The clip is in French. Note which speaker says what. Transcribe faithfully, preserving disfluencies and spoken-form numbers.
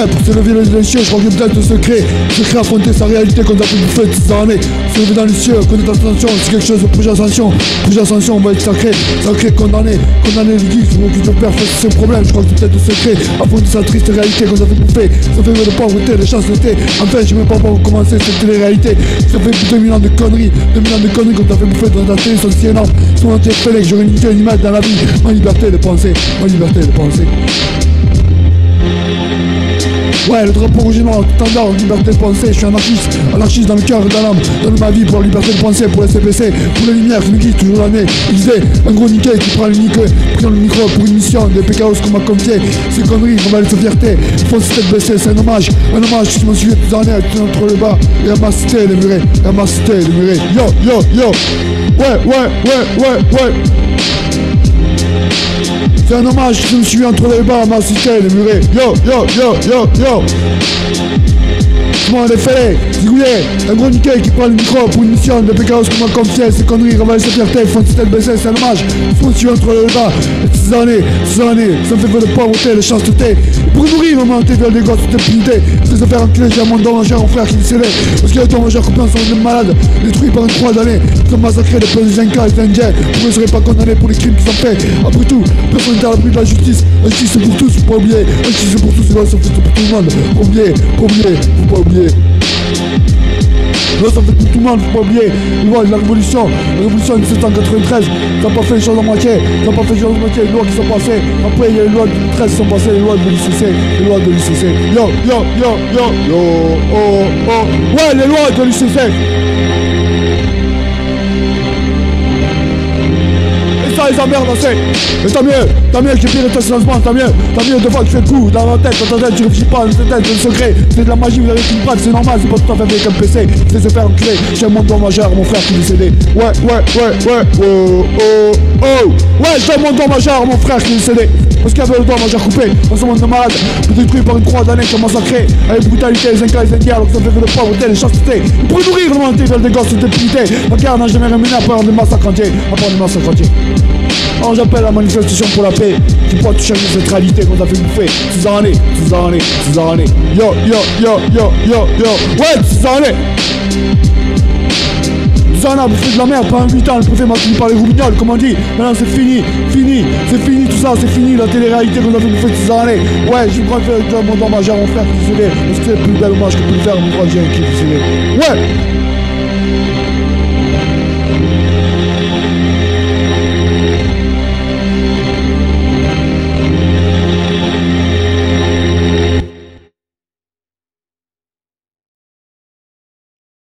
Speaker 1: Ouais, pour se lever les cieux, je crois que peut-être le secret. Secret affronter sa réalité qu'on a fait bouffer toutes ces années. Se lever dans les cieux, connaître attention, c'est quelque chose de projet ascension. Projet ascension, on va être sacré, sacré, condamné. Condamné le geek, je que je perds face à ce problème. Je crois que c'est peut-être le secret. Affronter sa triste réalité qu'on a fait bouffer. Ça fait de pauvreté, de chasteté. Enfin, je sais même pas par où commencer cette télé-réalité. Ça fait plus de deux mille ans de conneries. deux mille ans de conneries qu'on t'a fait bouffer dans ta télé, sont si énormes. Sont anti-félé que j'aurais une unité, une image dans la vie. Ma liberté de penser, ma liberté de penser. Ouais, le drapeau rouge et noir, tout en dehors, liberté de penser, je suis anarchiste, anarchiste dans le cœur et dans l'âme, donne ma vie pour la liberté de penser, pour la C P C, pour les lumières qui me guident toujours l'année. Il disait, un gros niquet qui prend le micro, prend le micro pour une mission, des P K O qu'on m'a confié, ces conneries, on va les fierté, il faut se tête baisser, c'est un hommage, un hommage, je m'en souviens toutes les années, tout entre les bas, et à ma cité, les murets, et à ma cité, les murets, yo, yo, yo, ouais, ouais, ouais, ouais, ouais. C'est un hommage, je me suis entre les bas à ma cité, les murets. Yo, yo, yo, yo, yo. Comment on est fait, zigouillé, un gros niquet qui prend le micro pour une mission de P K O qu'on m'a confié, ces conneries, ravaler sa fierté, font une tête baissée, c'est un hommage. Il faut suivre entre les bas, et ces années, ces années, ça me fait de pauvreté, de chasteté. Pour nourrir, maman, t'es viol des gosses, t'es punité. C'est se faire enculer, j'ai un monde d'enrangeur, mon frère qui est décédé. Parce qu'il y a ton mangeur copain, sont des malades, détruits par une croix d'années. Ils sont massacrés des peuples des Incas, des Indiens. Vous ne serez pas condamnés pour les crimes qu'ils ont faits. Après tout, personne n'est à l'abri de la justice. Justice pour tous, faut pas oublier. Justice pour tous, c'est là, ça fait pour tout le monde. Faut oublier, faut oublier, faut pas oublier. Là, ça fait pour tout le monde, faut pas oublier. Ils voient la révolution, la révolution de dix-sept cent quatre-vingt-treize, ça n'a pas fait les choses en moitié, ça n'a pas fait les choses en moitié, les lois qui sont passées. Après, il y a les lois de deux mille treize qui sont passées, les lois de l'U C C, les lois de l'U C C. Yo, yo, yo, yo, yo, oh, oh. Ouais, les lois de l'U C C. Et ça, les emmerdes, c'est. Mais tant mieux, tant mieux que j'ai pire de ce lancement, tant mieux, tant mieux, deux fois que je fais le coup dans la tête, dans ta tête, tu réfléchis pas, dans ta tête, c'est le secret, c'est de la magie, vous avez une pratique, c'est normal, c'est pas tout à fait avec un P C, c'est se faire enculer, j'ai un monde majeur, mon frère qui est décédé. Ouais, ouais, ouais, ouais, oh, oh, oh, ouais, j'ai un monde majeur, mon frère qui est décédé. Parce qu'il y avait le doigt majeur coupé, dans ce monde de malade, détruit par une croix d'années qui a massacré, avec brutalité, les Incas, les Indiens, alors que ça fait de pauvreté, les chasteté. Ils pourraient nourrir le monde, ils veulent des gosses, des punités. La guerre n'a jamais rémunéé à part des massacres entiers, à part des massacres entiers. Alors j'appelle la manifestation pour la paix, qui pourra toucher cette réalité qu'on a fait bouffer. six années, six années, six années. Yo, yo, yo, yo, yo, yo. Ouais, six années. dix ans, vous faites de la merde, pendant huit ans, le préfet m'a fini par les roubignoles, comme on dit. Maintenant c'est fini, fini, c'est fini tout ça, c'est fini la télé-réalité qu'on a fait bouffer six années. Ouais, je préfère que mon hommage à mon frère qui est décédé, parce que c'est le plus bel hommage que peut faire mon frère qui est décédé. Ouais.